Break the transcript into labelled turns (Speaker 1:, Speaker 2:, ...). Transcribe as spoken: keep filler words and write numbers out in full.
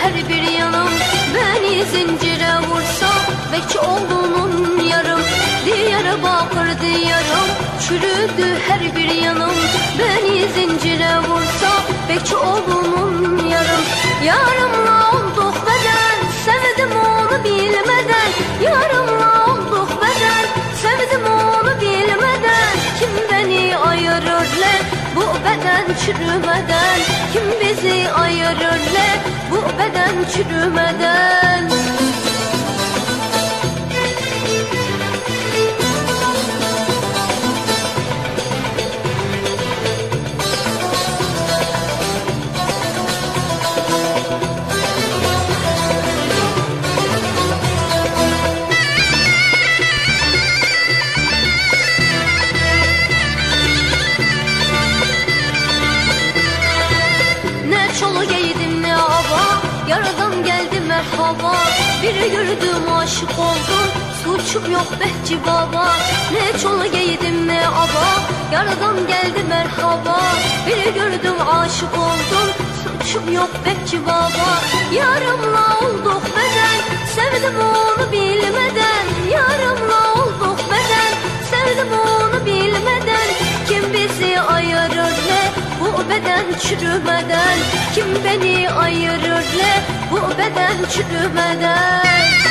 Speaker 1: her bir yanım. Beni zincire vursa bekçi oğlunun yarım. Diyarbakır diyarım, çürüdü her bir yanım. Beni zincire vursa bekçi oğlunun yarım. Yarımla olduk beden, sevdim onu bilmeden. Yarımla olduk beden, sevdim onu bilmeden. Kim beni ayırır le bu beden çürümeden? Kim bizi ayırır le bu beden çürümeden? Yaradan geldi merhaba, bir gördüm aşık oldum. Suçum yok Bekçi Baba, ne çolu giydim ne aba. Yaradan geldi merhaba, bir gördüm aşık oldum. Suçum yok Bekçi Baba. Yarımla olduk beden, sevdim onu bilmeden. Yarımla olduk beden, sevdim onu bilmeden. Kim bizi ayırır ne bu beden çürümeden? Kim beni ayırır le bu beden çürümeden?